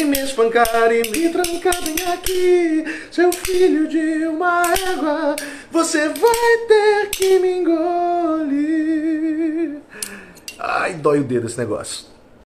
me espancar e me trancar bem aqui. Seu filho de uma égua, você vai ter que me engolir. Ai, dói o dedo esse negócio.